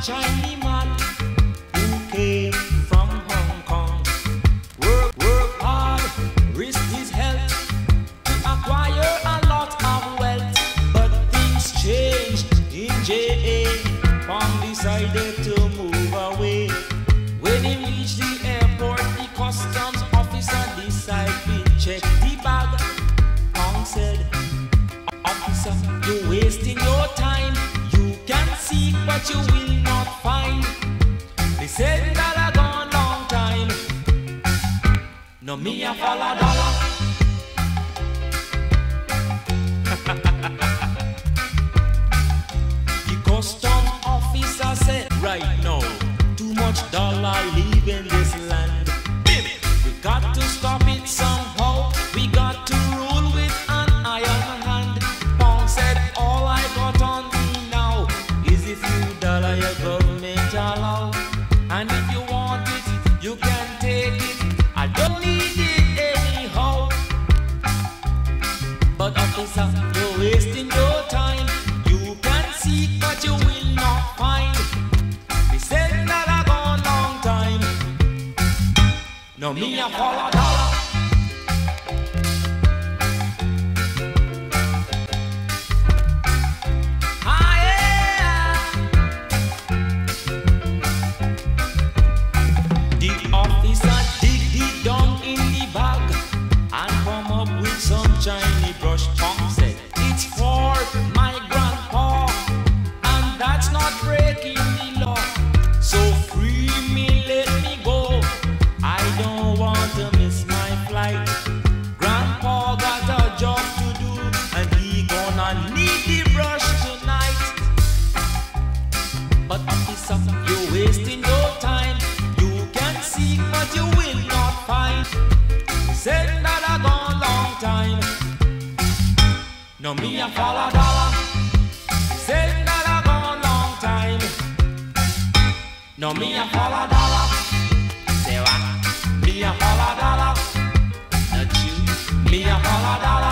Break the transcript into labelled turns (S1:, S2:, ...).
S1: Chinese man who came from Hong Kong. Work hard, risk his health to acquire a lot of wealth. But things changed in J.A. Pong decided to move away. When he reached the airport, the customs officer decided to check the bag. Pong said, "Officer, you're wasting your time. You can seek, but you will not find." They said that I gone long time. No me a follow dollar. The customs officer said, "Right now, too much dollar leaving this land. We got to stop it somehow. We got to rule with an iron hand." Pong said, "All I got on me now is a few dollars your government allow. And if you want it, you can take it. I don't need it anyhow." But officer, you're wasting your time. You can seek, but you will not find. They said that I gone long time. No me a follow dollar. Ah, yeah. The officer dig deep down in the bag and come up with some shiny brush. Pong said, "It's for my grandpa, and that's not breaking the law. So free me, let me go. I don't want to miss my flight. Grandpa got a job to do, and he gonna need the brush tonight." But officer, you're wasting your time. You can seek, but you will not find. Said that I gone long time. No me a follow dollar. Said that I gone long time. No me a follow dollar. Say what? Me a follow dollar. Not you. Me a follow dollar.